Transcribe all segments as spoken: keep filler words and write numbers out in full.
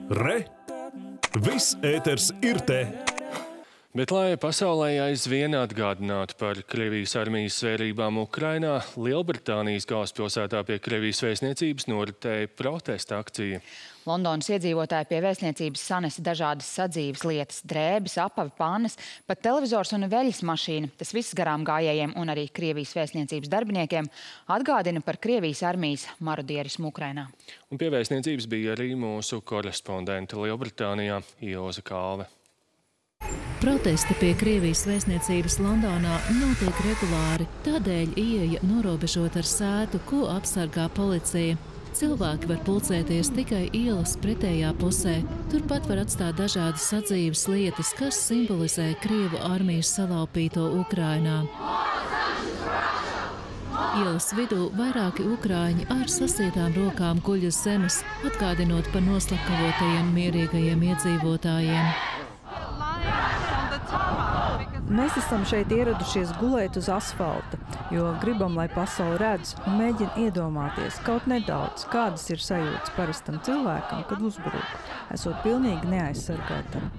Re! Viss ēters ir te! Bet, lai pasaulē aizvien atgādinātu par Krievijas armijas svērībām Ukrainā, Lielbritānijas galvaspilsētā pie Krievijas vēstniecības noritēja protesta akcija. Londonas iedzīvotāji pie vēstniecības sanesa dažādas sadzīves lietas – drēbes, apavi, pannas, pat televizors un veļas mašīna. Tas viss garām gājējiem un arī Krievijas vēstniecības darbiniekiem atgādina par Krievijas armijas marodierismu Ukrainā. Un pie vēstniecības bija arī mūsu korespondente Lielbritānijā Ilze Kalve. Protesti pie Krievijas vēstniecības Londonā notiek regulāri, tādēļ ieeja norobežot ar sētu, ko apsargā policija. Cilvēki var pulcēties tikai ielas pretējā pusē. Turpat var atstāt dažādas sadzīves lietas, kas simbolizē Krievu armijas salaupīto Ukrainā. Ielas vidū vairāki ukraiņi ar sasietām rokām guļ uz zemes, atgādinot par noslapkavotajiem mierīgajiem iedzīvotājiem. Mēs esam šeit ieradušies gulēt uz asfalta, jo gribam, lai pasauli redz un mēģina iedomāties kaut nedaudz, kādas ir sajūtas parastam cilvēkam, kad uzbruk, esot pilnīgi neaizsargātam.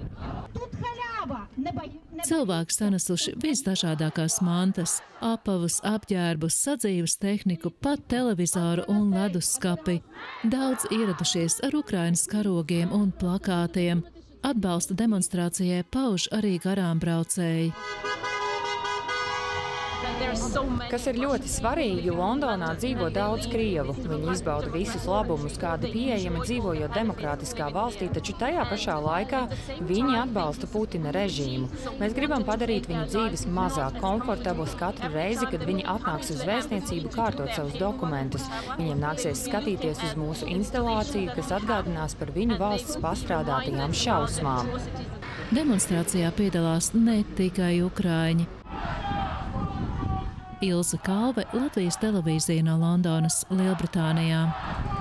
Cilvēki sanesuši visdažādākās mantas, apavus, apģērbus, sadzīves tehniku, pat televizoru un ledusskapi. Daudz ieradušies ar Ukrainas karogiem un plakātiem. Atbalsta demonstrācijai pauž arī garām braucēji. Kas ir ļoti svarīgi, Londonā dzīvo daudz krievu. Viņi izbauda visus labumus, kādi pieejami dzīvojot demokrātiskā valstī, taču tajā pašā laikā viņi atbalsta Putina režīmu. Mēs gribam padarīt viņu dzīves mazāk komfortablas katru reizi, kad viņi atnāks uz vēstniecību kārtot savus dokumentus. Viņiem nāksies skatīties uz mūsu instalāciju, kas atgādinās par viņu valsts pastrādātajām šausmām. Demonstrācijā piedalās ne tikai ukraiņi. Ilze Kalve, Latvijas televīzija no Londonas, Lielbritānijā.